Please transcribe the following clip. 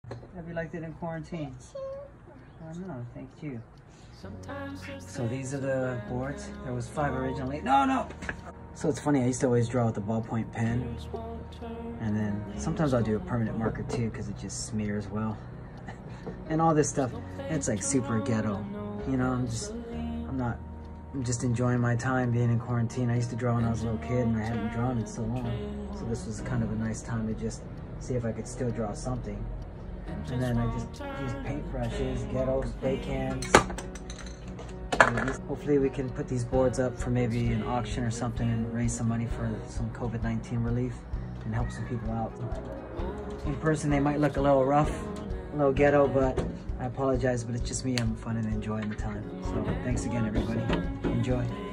Have you liked it in quarantine? Oh no, thank you. So these are the boards. There was 5 originally. No! So it's funny, I used to always draw with the ballpoint pen. And then sometimes I'll do a permanent marker too because it just smears well. And all this stuff, it's like super ghetto. You know, I'm just enjoying my time being in quarantine. I used to draw when I was a little kid and I hadn't drawn in so long. So this was kind of a nice time to just see if I could still draw something. And then I just used paintbrushes, ghetto spray cans. Hopefully we can put these boards up for maybe an auction or something and raise some money for some COVID-19 relief and help some people out. In person they might look a little rough, a little ghetto, but I apologize, but it's just me having fun and enjoying the time. So thanks again everybody. Enjoy.